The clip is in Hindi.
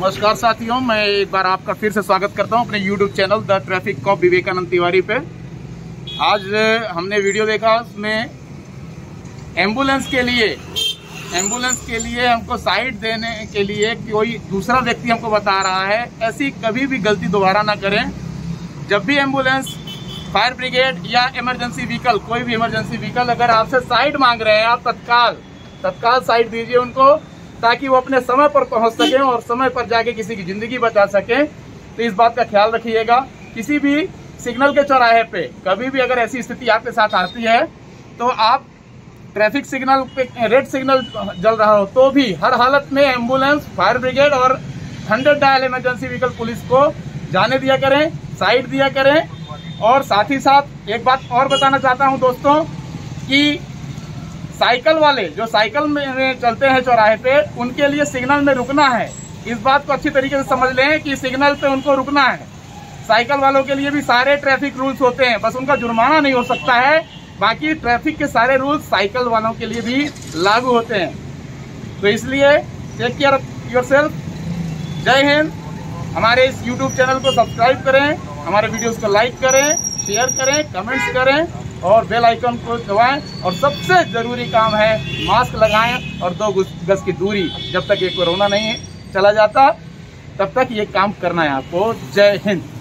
नमस्कार साथियों, मैं एक बार आपका फिर से स्वागत करता हूं अपने YouTube channel the traffic cop Vivekanand Tiwari पे। आज हमने वीडियो देखा, उसमें एम्बुलेंस के लिए हमको साइड देने के लिए कोई दूसरा व्यक्ति हमको बता रहा है। ऐसी कभी भी गलती दोबारा ना करें। जब भी एम्बुलेंस, फायर ब्रिगेड या इमरजेंसी व्हीकल, कोई भी इमरजेंसी व्हीकल अगर आपसे साइड मांग रहे हैं, आप तत्काल साइड दीजिए उनको, ताकि वो अपने समय पर पहुंच सकें और समय पर जाके किसी की जिंदगी बचा सकें। तो इस बात का ख्याल रखिएगा। किसी भी सिग्नल के चौराहे पे कभी भी अगर ऐसी स्थिति आपके साथ आती है तो आप ट्रैफिक सिग्नल पे रेड सिग्नल जल रहा हो तो भी हर हालत में एम्बुलेंस, फायर ब्रिगेड और 100 डायल इमरजेंसी व्हीकल पुलिस को जाने दिया करें, साइड दिया करें। और साथ ही साथ एक बात और बताना चाहता हूं दोस्तों कि साइकिल वाले जो साइकिल में चलते हैं चौराहे पे, उनके लिए सिग्नल में रुकना है। इस बात को अच्छी तरीके से समझ लें कि सिग्नल पे उनको रुकना है। साइकिल वालों के लिए भी सारे ट्रैफिक रूल्स होते हैं, बस उनका जुर्माना नहीं हो सकता है। बाकी ट्रैफिक के सारे रूल्स साइकिल वालों के लिए भी लागू होते हैं। तो इसलिए टेक केयर ऑफ योरसेल्फ। जय हिंद। हमारे इस YouTube चैनल को सब्सक्राइब करें, हमारे वीडियोस को लाइक करें, शेयर करें, कमेंट्स करें और बेल आइकन को दबाएं। और सबसे जरूरी काम है मास्क लगाएं और 2 गज की दूरी। जब तक ये कोरोना नहीं चला जाता तब तक ये काम करना है आपको। जय हिंद।